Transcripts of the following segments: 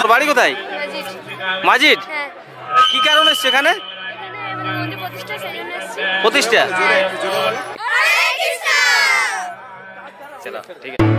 বাড়ি কোথায়? মাজিদ। কি কারণে সেখানে প্রতিষ্ঠা? চলো ঠিক আছে।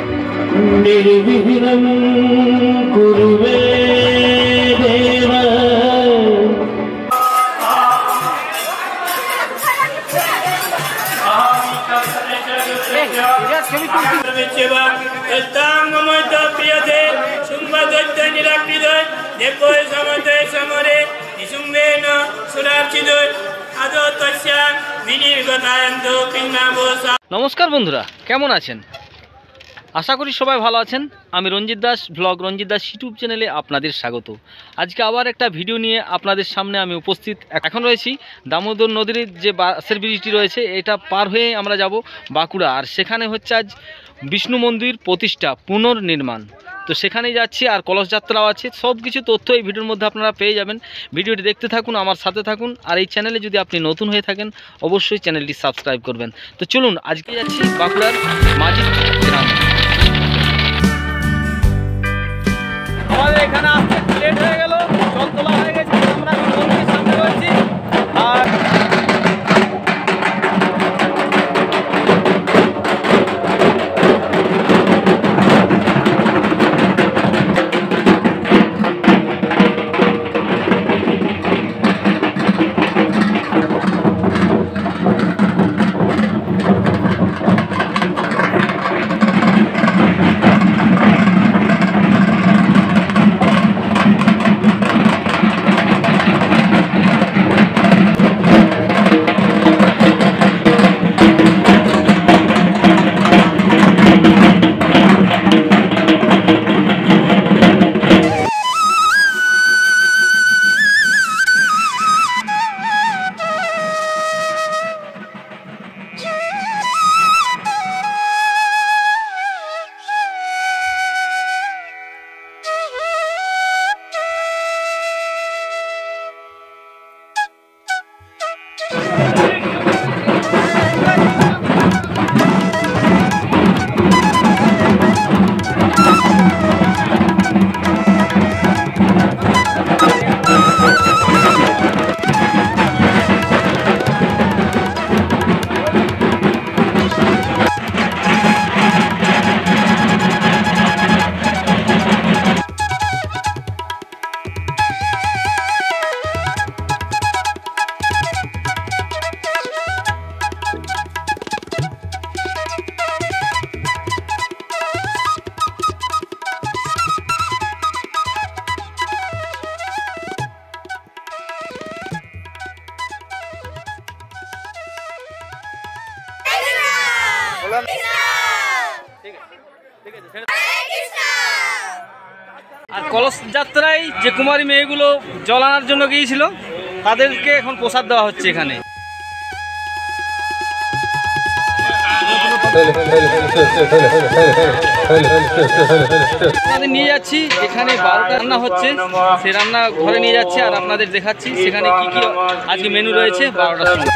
নমস্কার বন্ধুরা, কেমন আছেন? আশা করি সবাই ভালো আছেন। আমি রঞ্জিত দাস, ব্লগ রঞ্জিত দাস ইউটিউব চ্যানেলে আপনাদের স্বাগত। আজকে আবার একটা ভিডিও নিয়ে আপনাদের সামনে আমি উপস্থিত। এখন রয়েছি দামোদর নদীর যে বাসের ব্রিজটি রয়েছে, এটা পার হয়ে আমরা যাব বাঁকুড়া। আর সেখানে হচ্ছে আজ বিষ্ণু মন্দির প্রতিষ্ঠা পুনর্নির্মাণ। তো সেখানেই যাচ্ছি, আর কলস যাত্রাও আছে। সব কিছু তথ্য এই ভিডিওর মধ্যে আপনারা পেয়ে যাবেন। ভিডিওটি দেখতে থাকুন, আমার সাথে থাকুন। আর এই চ্যানেলে যদি আপনি নতুন হয়ে থাকেন অবশ্যই চ্যানেলটি সাবস্ক্রাইব করবেন। তো চলুন, আজকে যাচ্ছি বাঁকুড়ার মাঝি গ্রাম। আমাদের এখানে আসতে লেট হয়ে গেল, জল তোলা হয়ে গেছে, আমরা মন্দিরের সামনে রয়েছি। আর আর কলস যাত্রায় যে কুমারী মেয়েগুলো জল আনার জন্য গিয়েছিল, তাদেরকে এখন প্রসাদ দেওয়া হচ্ছে এখানে। আপনাদের নিয়ে যাচ্ছি এখানে 12টা রান্না হচ্ছে, সেই রান্না ঘরে নিয়ে যাচ্ছি আর আপনাদের দেখাচ্ছি সেখানে কি কি আজকে মেনু রয়েছে 12টার সময়।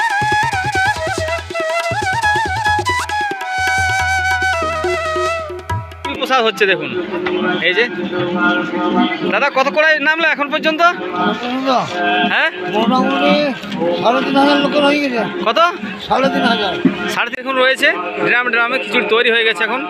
প্রসাদ হচ্ছে দেখুন, এই যে দাদা কত করে নামলো এখন পর্যন্ত? হ্যাঁ, কত? 3,500 এখন রয়েছে। ড্রাম ড্রামে খিচুড়ি তৈরি হয়ে গেছে এখন।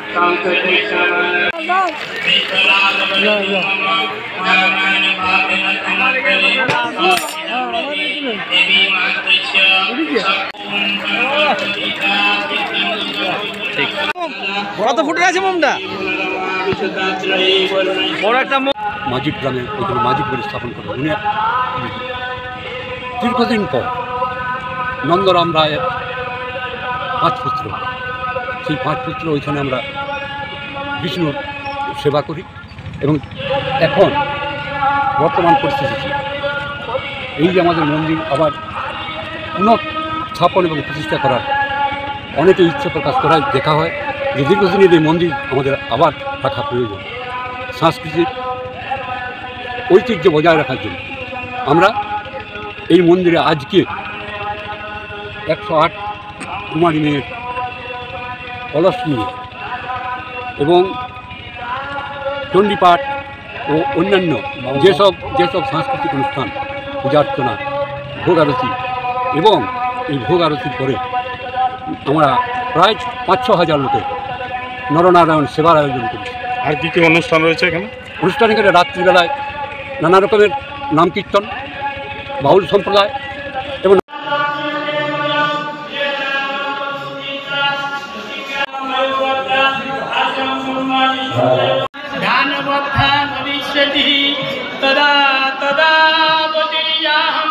ঠিক, কত ফুটের আছে মোমটা? বড় একটা মাজিদ গ্রামে ওইখানে মাজিদ বলে স্থাপন করে উনি দীর্ঘদিন পর নন্দরাম রায়ের 5 পুত্র, সেই 5 পুত্র ওইখানে আমরা বিষ্ণুর সেবা করি। এবং এখন বর্তমান পরিস্থিতিতে এই যে আমাদের মন্দির আবার পুনঃস্থাপন এবং প্রতিষ্ঠা করার অনেকে ইচ্ছা প্রকাশ করায় দেখা হয় যে দীর্ঘদিনের এই মন্দির আমাদের আবার রাখা প্রয়োজন। সাংস্কৃতিক ঐতিহ্য বজায় রাখার জন্য আমরা এই মন্দিরে আজকে 108 কুমারী মেয়ের কলস নিয়ে এবং চণ্ডীপাঠ ও অন্যান্য যেসব সাংস্কৃতিক অনুষ্ঠান, পূজা অর্চনা, ভোগ আরতি এবং এই ভোগ আরতির পরে আমরা প্রায় 5-6 হাজার লোকের নরনারায়ণ সেবার আয়োজন করেছি। আর কি কি অনুষ্ঠান রয়েছে এখানে? অনুষ্ঠান এখানে রাত্রিবেলায় নানা রকমের নাম কীর্তন, বাউল সম্প্রদায় এবং তদা তদা বদিরিয়াহং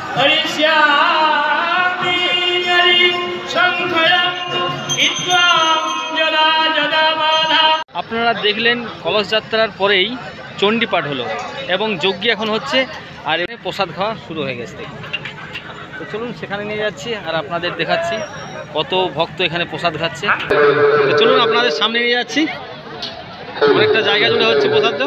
হরিষ্যামি হরি সংখ্যয়ং ইত্বাং যদা যদা বাধা। আপনারা দেখলেন কলস যাত্রার পরেই চণ্ডী পাঠ হলো এবং যজ্ঞ এখন হচ্ছে, আর এখানে প্রসাদ খাওয়া শুরু হয়ে গেছে। তো চলুন সেখানে নিয়ে যাচ্ছি আর আপনাদের দেখাচ্ছি কত ভক্ত এখানে প্রসাদ খাচ্ছে। তো চলুন আপনাদের সামনে নিয়ে যাচ্ছি, অনেকটা জায়গা জুড়ে হচ্ছে প্রসাদটা।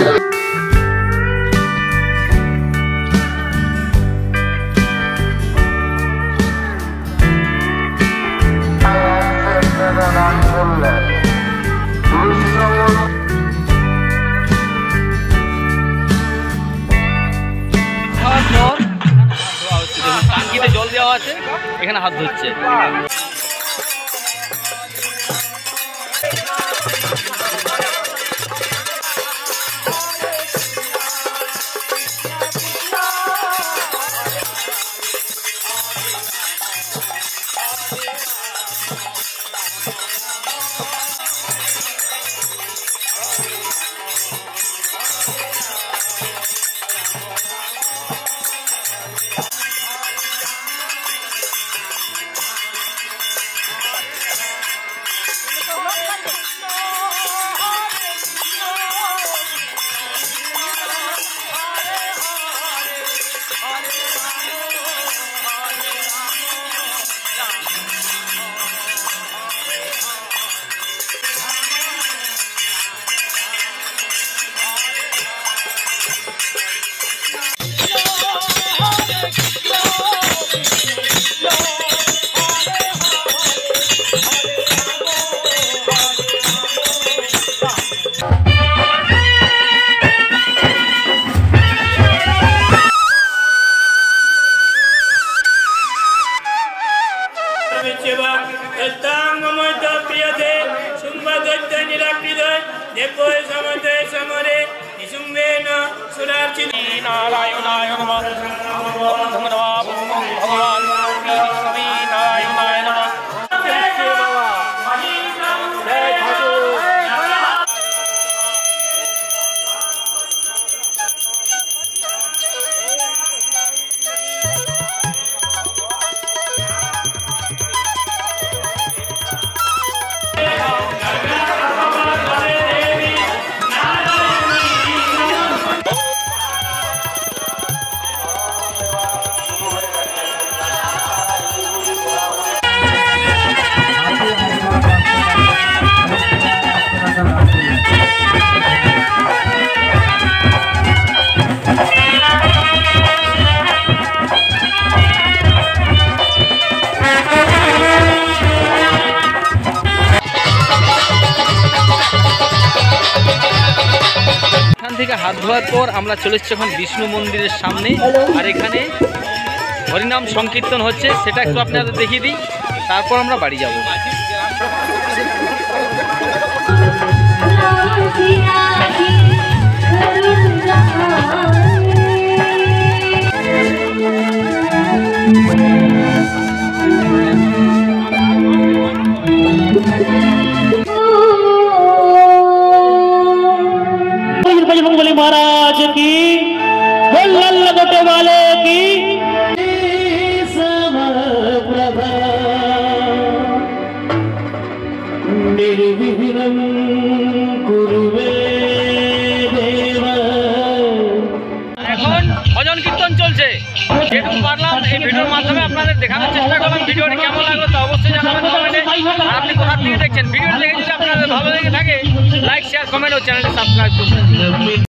টাঙ্কিতে জল দেওয়া আছে, এখানে হাত ধুচ্ছে। नारायणाय नमः भगवान नारायणाय नमः। থেকে হাত ধোয়ার পর আমরা চলে এসেছি এখন বিষ্ণু মন্দিরের সামনে, আর এখানে হরিনাম সংকীর্তন হচ্ছে, সেটা একটু আপনাদের দেখিয়ে দিই, তারপর আমরা বাড়ি যাব। महाराज की बोल गोटे वाले की निर्विघ्नं कुरुवे देव। এখন ভজন কীর্তন চলছে, যেটুকু পারলাম এই ভিডিওর মাধ্যমে আপনাদের দেখানোর চেষ্টা করলাম। ভিডিওটি কেমন লাগলো তা অবশ্যই জানাবেন কমেন্টে। আর আপনি কোথা থেকে দেখছেন, ভিডিওটি দেখে যদি আপনাদের ভালো লেগে থাকে লাইক, শেয়ার, কমেন্ট ও চ্যানেলটি সাবস্ক্রাইব করুন।